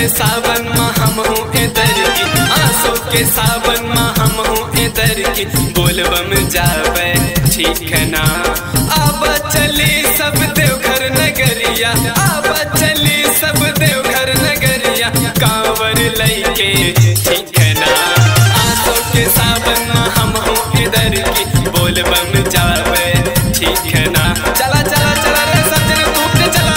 सावन में हम हूँ इधर की, आंसू के सावन में हम हूँ इधर की। बोलबम जावे ठीक है ना, अब चली सब देवघर नगरिया, अब चली सब देवघर नगरिया। कांवर लइके ठीक है ना, आंसू के सावन में हम हूँ इधर की। बोलबम जावे ठीक है ना। चला चला चला रे सब जने धूप पे चला।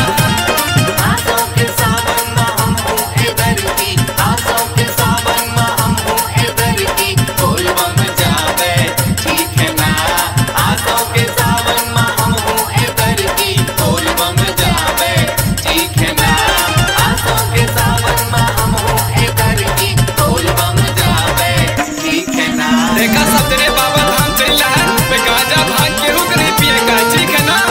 देखा सब जने बाबा धाम चला है, मैं गांजा भाग के रुक नहीं पिएगा, ठीक है ना।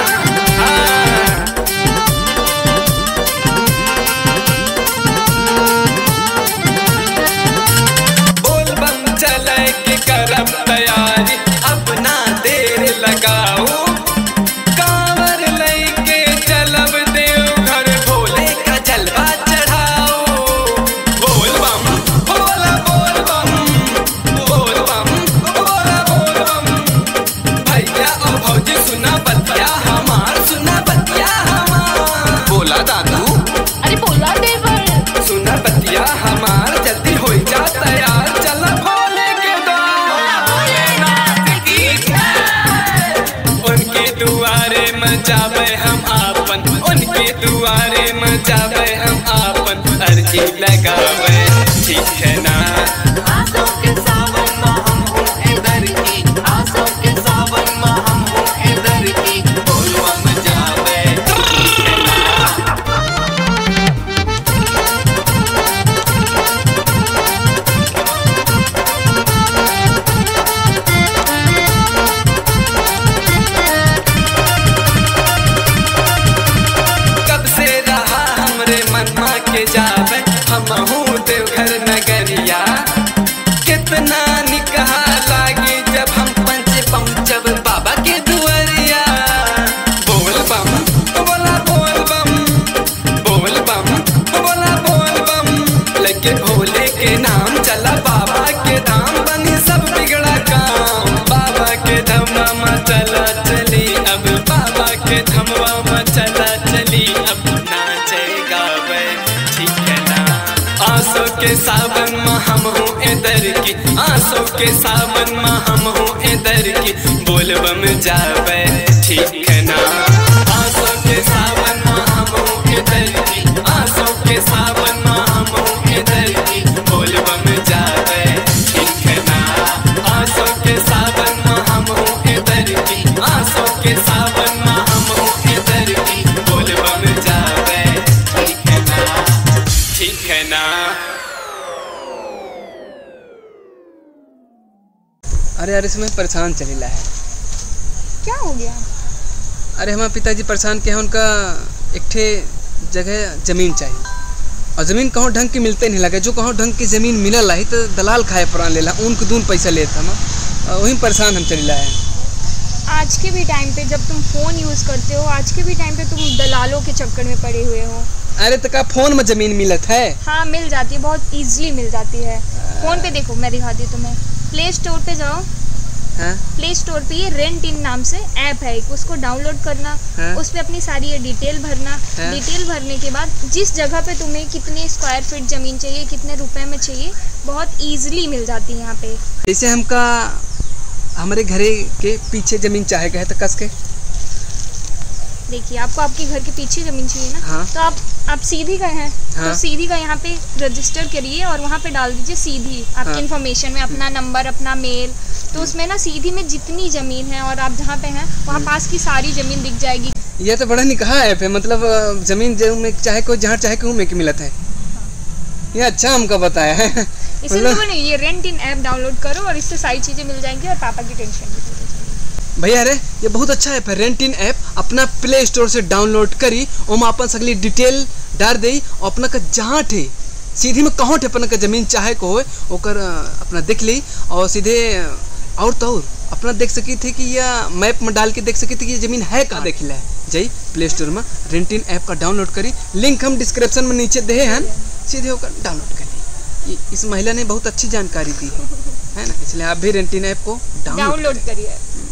बोलबम चले के करब तैयारी, अपना देर लगाओ। कांवर लेके चलब देवघर, भोले का जलवा चढ़ाओ। बोलबम बोला बोलबम, बोलबम बोला बोलबम। भैया और भौजी सुना बतिया हमार, सुना बतिया हमार। बोला दादू, अरे बोला देवर, सुना बतिया हमार, जल्दी हो जा तैयार। चल भोले के उनके दुआरे में जावे हम आपन, उनके दुआरे में जावे हम आपन। अर्जी लगावे ठीक है ना। कब से रहा हमरे मनमा के जावे हम हूँ देवघर नगरिया। कितना निकाह लागी जब हम पंच पहुँचब बाबा के दुआरिया। बोलबम बोला बोलबम, बोलबम बोला बोलबम। लेके भोले के नाम चला बाबा के धाम, बनी सब बिगड़ा काम। बाबा के धमवा में चला चली अब, बाबा के धमवा में चला चली अब। नाचे गावे ठीक है ना, आंसू के सावन में हम हूँ इधर की, आंसू के सावन में हम हूँ इधर की। बोलबम जावे ठीक है ना, आंसू के सावन में हम हूँ इधर की, आंसू के सावन में हम हूँ इधर की। बोलबम जावे ठीक है ना, आंसू के सावन में हम हूँ इधर की, आंसू के सावन में हम हूँ इधर की। बोलबम जावे ठीक है ना, ठीक है ना। अरे यार इसमें परेशान चलेला है। क्या हो गया? अरे हमारे पिताजी परेशान के हैं, उनका एक ठे जगह ज़मीन चाहिए, और ज़मीन कहूँ ढंग की मिलते नहीं लगे। जो कहूँ ढंग की ज़मीन मिलल है तो दलाल खाए पुरान लेला, उनको दून पैसा लेता हम, वहीं परेशान हम चलेला है। आज के भी टाइम पे जब तुम फ़ोन यूज़ करते हो, आज के भी टाइम पे तुम दलालों के चक्कर में पड़े हुए हो। अरे तो का फ़ोन में ज़मीन मिलत है? हाँ मिल जाती है, बहुत ईजिली मिल जाती है। फ़ोन पे देखो, मैं दिखाती हूँ तुम्हें। प्ले स्टोर पे जाओ। हाँ? प्ले स्टोर पे ये रेंट इन नाम से ऐप है, उसको डाउनलोड करना। हाँ? उस पे अपनी सारी ये डिटेल भरना। हाँ? डिटेल भरने के बाद जिस जगह पे तुम्हें कितने स्क्वायर फीट ज़मीन चाहिए, कितने रुपए में चाहिए, बहुत ईजिली मिल जाती है यहाँ पे। जैसे हमका हमारे घरे के पीछे ज़मीन चाहे गए तो कस के। देखिए आपको आपके घर के पीछे ज़मीन चाहिए ना। हाँ। तो आप सीधी गए हैं। हाँ। तो सीधी का यहाँ पे रजिस्टर करिए और वहाँ पे डाल दीजिए सीधी आपकी हाँ। इन्फॉर्मेशन में अपना नंबर, अपना मेल। तो उसमें ना सीधी में जितनी ज़मीन है और आप जहाँ पे हैं वहाँ पास की सारी ज़मीन दिख जाएगी। यह तो बड़ा निकाह ऐप है, मतलब ज़मीन जो में चाहे कोई जहाँ चाहे कहूँ में कि मिलत है। ये अच्छा हमको बताया है। इसीलिए बोले ये रेंट इन ऐप डाउनलोड करो और इससे सारी चीज़ें मिल जाएंगी और पापा की टेंशन भी दूर हो जाएगी। भैया अरे ये बहुत अच्छा ऐप है, रेंट इन ऐप। अपना प्ले स्टोर से डाउनलोड करी, ओमा अपन सगली डिटेल डाल दी और अपना का जहाँ ठे सीधी में कहूँ ठे अपना का जमीन चाहे को होए ओकर अपना देख ली और सीधे और तो और अपना देख सकी थे कि यह मैप में डाल के देख सकी थी कि ये ज़मीन है कहाँ। देख ले जाई प्ले स्टोर में रेंट इन ऐप का डाउनलोड करी, लिंक हम डिस्क्रिप्शन में नीचे दे हैं, सीधे होकर डाउनलोड कर ली। इस महिला ने बहुत अच्छी जानकारी दी है ना, इसलिए आप भी रेंटिन ऐप को डाउनलोड करिए।